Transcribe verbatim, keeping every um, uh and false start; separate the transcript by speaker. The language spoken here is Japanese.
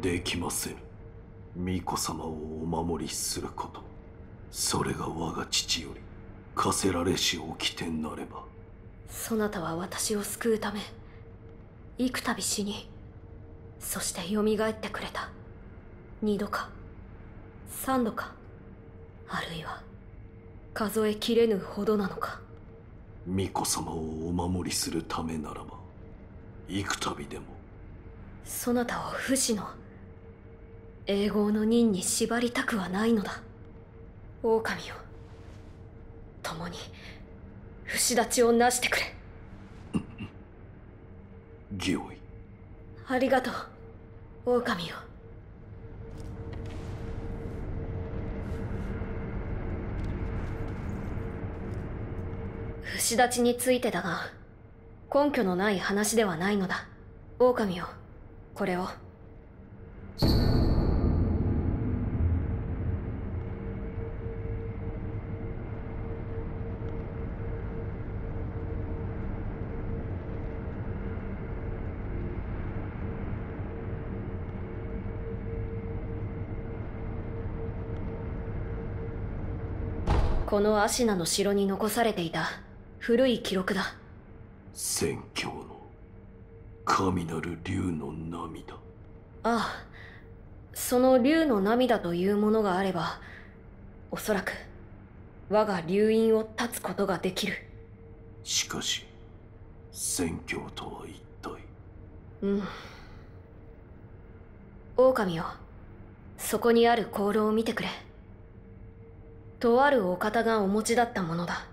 Speaker 1: できませぬ。巫女様をお守りすること、それが我が父より課せられし掟なれば。
Speaker 2: そなたは私を救うため幾度死に、そして蘇ってくれた。二度か三度か、あるいは数えきれぬほどなのか。
Speaker 1: 巫女様をお守りするためならば幾度でも。
Speaker 2: そなたを不死の永劫の任に縛りたくはないのだ。狼よ、共に不死立ちをなしてくれ。
Speaker 1: 御意。
Speaker 2: ありがとう、狼よ。不死立ちについてだが、根拠のない話ではないのだ。狼よ、これを。このアシナの城に残されていた古い記録だ。
Speaker 1: 宣教の神なる竜の涙。
Speaker 2: ああ、その竜の涙というものがあれば、おそらく我が竜院を断つことができる。
Speaker 1: しかし宣教とは一体。
Speaker 2: うん。狼よ、そこにある香炉を見てくれ。とあるお方がお持ちだったものだ。